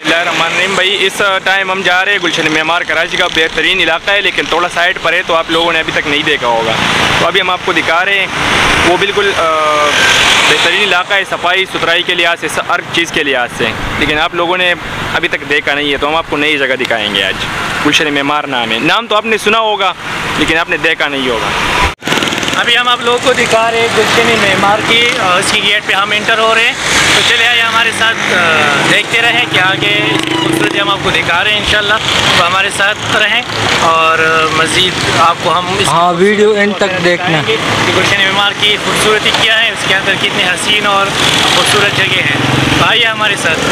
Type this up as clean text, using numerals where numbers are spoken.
बिस्मिल्लाहिर्रहमानिर्रहीम। भाई इस टाइम हम जा रहे हैं गुलशन मेमार, कराची का बेहतरीन इलाका है, लेकिन थोड़ा साइड पर है तो आप लोगों ने अभी तक नहीं देखा होगा। तो अभी हम आपको दिखा रहे हैं, वो बिल्कुल बेहतरीन इलाका है सफाई सुथराई के लिहाज से, हर चीज़ के लिहाज से, लेकिन आप लोगों ने अभी तक देखा नहीं है। तो हम आपको नई जगह दिखाएँगे आज। गुलशन मेमार नाम है, नाम तो आपने सुना होगा लेकिन आपने देखा नहीं होगा। अभी हम आप लोगों को दिखा रहे हैं गुलशन मेमार की, इसकी गेट पे हम एंटर हो रहे हैं। तो चलिए आइए हमारे साथ देखते रहें कि आगे खूबसूरती हम आपको दिखा रहे हैं। इंशाल्लाह तो हमारे साथ रहें और मज़ीद आपको हम वीडियो एंड तक देखना कि गुलशन मेमार की खूबसूरती क्या है, उसके अंदर कितनी हसीन और खूबसूरत जगह हैं। तो आइए हमारे साथ।